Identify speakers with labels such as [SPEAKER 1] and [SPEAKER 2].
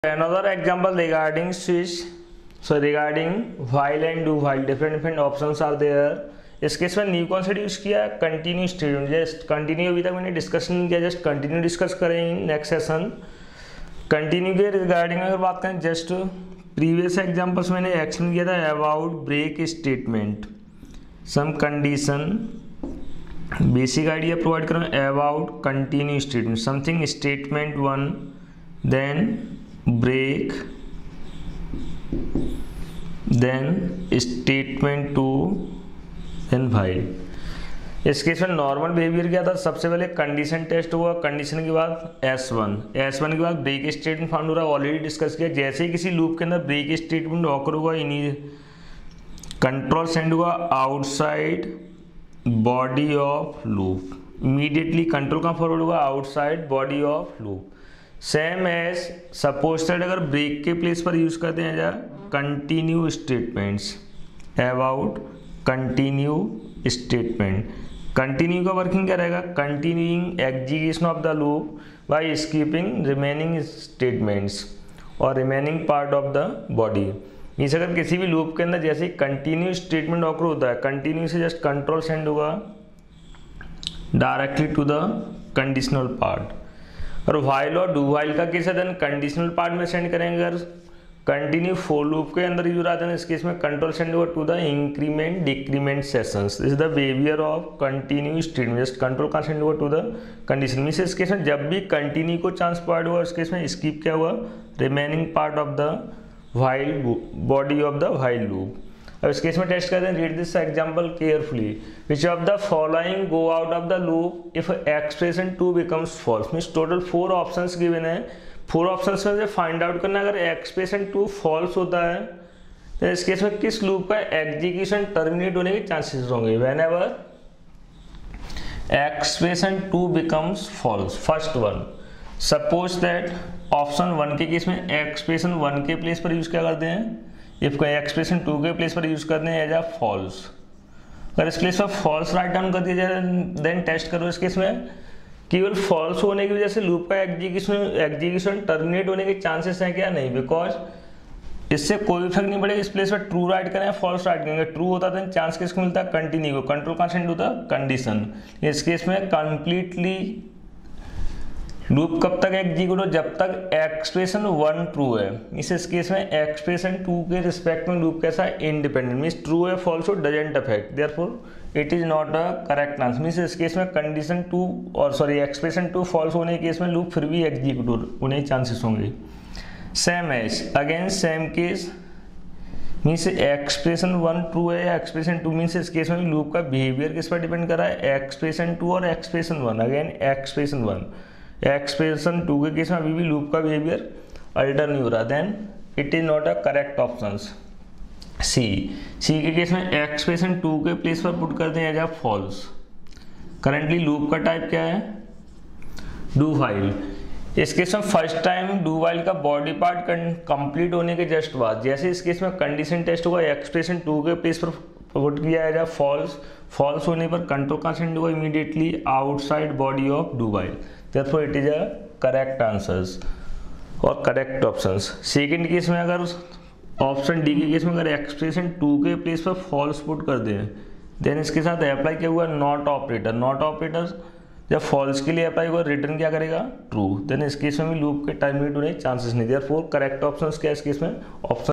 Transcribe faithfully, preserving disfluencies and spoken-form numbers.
[SPEAKER 1] Another example regarding switch, so regarding while and do while, different different options are there. इस case में new concept use किया continue statement, just continue अभी तक मैंने discuss नहीं किया, जस्ट कंटिन्यू डिस्कस करेंगे नेक्स्ट सेशन। कंटिन्यू के रिगार्डिंग अगर बात करें, जस्ट प्रीवियस एग्जांपल्स मैंने एक्सप्लेन किया था about break statement, some condition, basic idea provide करूँ about continue statement, something statement one, then break, then statement two, then while। इस केस में नॉर्मल बिहेवियर क्या था, सबसे पहले कंडीशन टेस्ट हुआ, कंडीशन के बाद एस वन, एस वन के बाद ब्रेक स्टेटमेंट फाउंड हो रहा, ऑलरेडी डिस्कस किया। जैसे ही किसी लूप के अंदर ब्रेक स्टेटमेंट ऑकर हुआ, इन्हीं कंट्रोल सेंड हुआ outside body of loop, immediately control का फॉरवर्ड हुआ outside body of loop. Same as suppose that अगर ब्रेक के प्लेस पर यूज करते हैं जा continue statements about continue statement, continue का वर्किंग क्या रहेगा, continuing execution of the loop by skipping remaining statements और remaining part of the body. Means अगर किसी भी लूप के अंदर जैसे कंटिन्यू स्टेटमेंट ऑकर होता है, कंटिन्यू से जस्ट कंट्रोल सेंड होगा directly to the conditional part. और वाइल और डू वाइल का केस है देन कंडीशनल पार्ट में सेंड करेंगे। अगर कंटिन्यू फोर लूप के अंदर यूज आता है इस केस में कंट्रोल सेंड होगा to the increment decrement sessions, this is the behaviour of continue statement, just control का सेंड होगा टू द कंडीशन। मींस इस केस में जब भी कंटिन्यू को चांस प्रोवाइड हुआ इस केस में स्किप क्या हुआ, remaining part of the while body of the while loop. अब इस केस में टेस्ट करते हैं, read this example carefully, which of the following go out of the loop if expression two becomes false. Means total four options given है, four options में से find out करना अगर एक्सप्रेशन टू फॉल्स होता है तो इस केस में किस लूप का एग्जीक्यूशन टर्मिनेट होने के चांसेस होंगे। Whenever expression two becomes false, first one, suppose that option one के केस में एक्सप्रेशन वन के प्लेस पर यूज क्या करते हैं, इफ कोई एक्सप्रेशन टू के प्लेस पर यूज करते हैं एज अ फॉल्स। अगर इस प्लेस पर फॉल्स राइट डाउन कर दिया जाए देन टेस्ट करो इस केस में केवल फॉल्स होने की वजह से लूप का एग्जीक्यूशन एग्जीक्यूशन टर्मिनेट होने के चांसेस हैं क्या, नहीं, बिकॉज इससे कोई फर्क नहीं पड़ेगा। इस प्लेस पर ट्रू राइट करें फॉल्स राइट करेंगे, ट्रू होता है चांस किसको मिलता है, कंटिन्यू को, कंट्रोल कांस्टेंट होता है कंडीशन। इस केस में कंप्लीटली लूप कब तक एग्जीक्यूट हो, जब तक एक्सप्रेशन वन ट्रू है। इस इस केस में एक्सप्रेशन टू के रिस्पेक्ट में लूप कैसा है, इंडिपेंडेंट, मींस ट्रू है फॉल्स हो doesn't affect, therefore it is not a correct answer. Means इस केस में कंडीशन टू और सॉरी एक्सप्रेशन टू फॉल्स होने के केस में लूप फिर भी एग्जीक्यूट होने के चांसेस होंगे। Same as again same case, means expression one true है या एक्सप्रेशन टू, मीन्स इस केस में लूप का बिहेवियर किस पर डिपेंड कर रहा है, एक्सप्रेशन टू और expression one. Again expression one, expression two के केस में अभी भी लूप का बिहेवियर अल्टर नहीं हो रहा, then it is not a correct option. C, C के केस में एक्सप्रेशन टू के प्लेस पर पुट करते हैं as a false. Currently loop का टाइप क्या है, डू वाइल। इस केस में फर्स्ट टाइम डू वाइल का बॉडी पार्ट कंप्लीट होने के जस्ट बाद, जैसे इस केस में कंडीशन टेस्ट होगा एक्सप्रेशन टू के प्लेस पर पुट किया एज अ फॉल्स, फॉल्स होने पर कंट्रोल का सेंड होगा immediately outside body of do while, therefore it is a correct answers और correct options। सेकेंड केस में अगर ऑप्शन डी के केस में अगर एक्सप्रेशन टू के प्लेस पर फॉल्स पुट कर दें देन इसके साथ अप्लाई क्या हुआ, नॉट ऑपरेटर। नॉट ऑपरेटर जब फॉल्स के लिए अप्लाई हुआ रिटर्न क्या करेगा, ट्रू, देन इस केस में भी लूप के टर्मिनेट होने चांसेस नहीं, देयरफॉर करेक्ट ऑप्शंस क्या है इस केस में, ऑप्शन